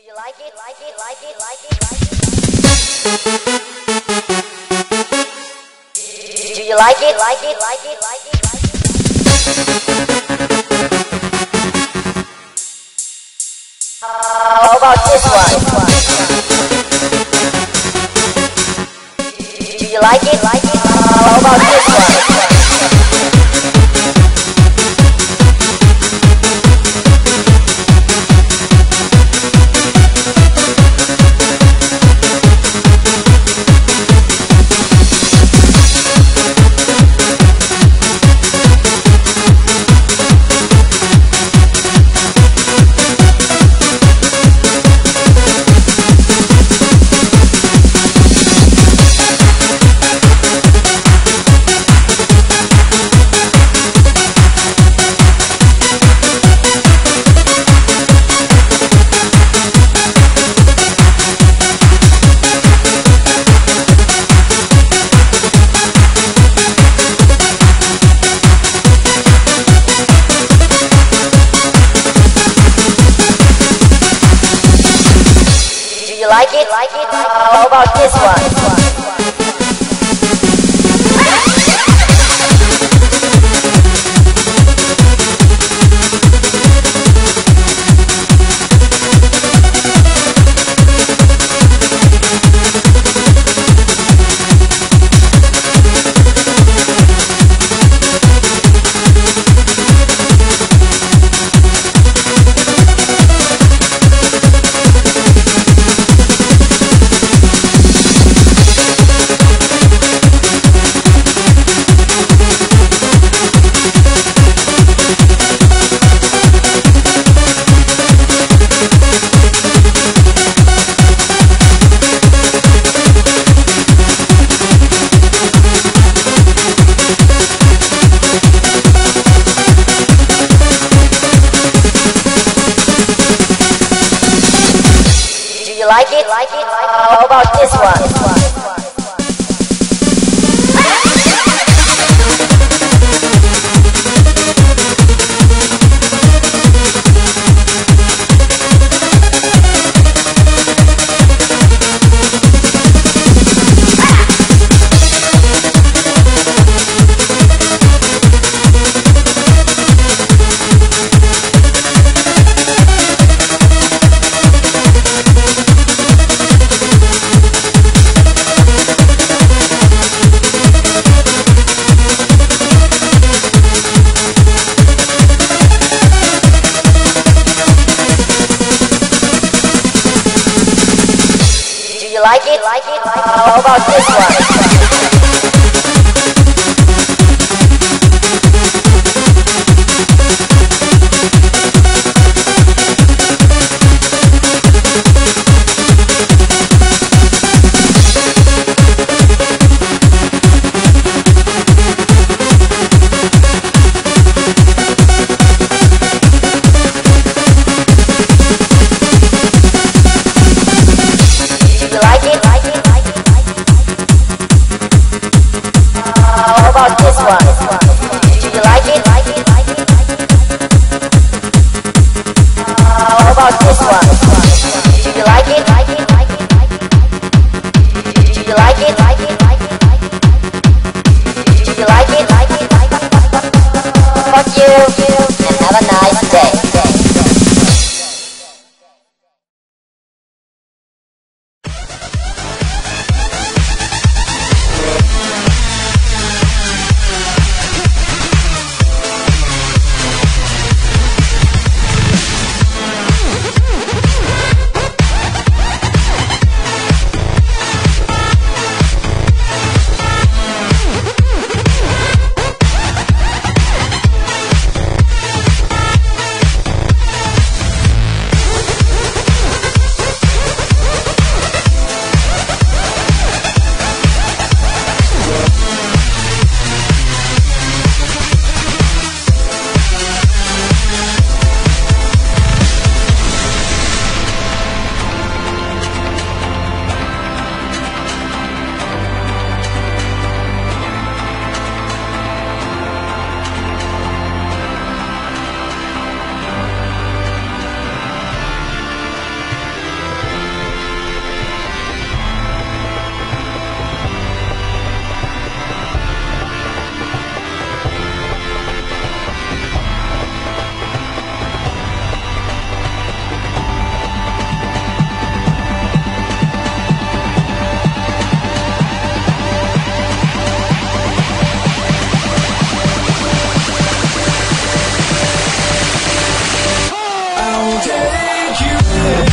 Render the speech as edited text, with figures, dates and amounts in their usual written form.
you like it? Like it? Like it? Like it? Like it? Do you like it? Like it? Like it? Like it? Like it? How about this one? Do you like it? Like it? How about this one? Like it? Like it? How about this one? Like it? Like it? How about this one? Like it? Like it? How about this one? Like it? Like it? Like it? Like it? Hey.